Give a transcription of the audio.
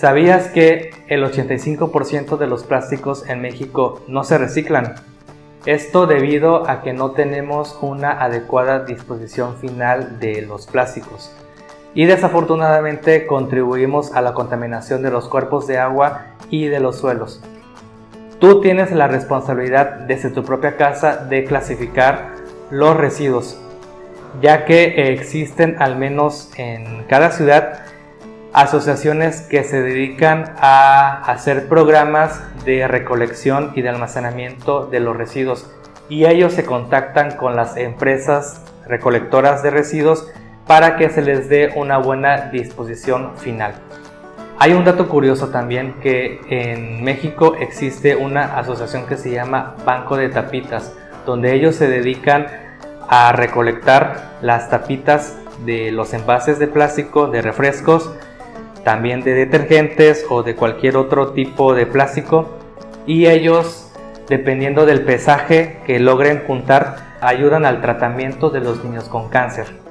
¿Sabías que el 85% de los plásticos en México no se reciclan? Esto debido a que no tenemos una adecuada disposición final de los plásticos y desafortunadamente contribuimos a la contaminación de los cuerpos de agua y de los suelos. Tú tienes la responsabilidad desde tu propia casa de clasificar los residuos, ya que existen al menos en cada ciudad asociaciones que se dedican a hacer programas de recolección y de almacenamiento de los residuos, y ellos se contactan con las empresas recolectoras de residuos para que se les dé una buena disposición final. Hay un dato curioso también, que en México existe una asociación que se llama Banco de Tapitas, donde ellos se dedican a recolectar las tapitas de los envases de plástico, de refrescos, también de detergentes o de cualquier otro tipo de plástico, y ellos, dependiendo del pesaje que logren juntar, ayudan al tratamiento de los niños con cáncer.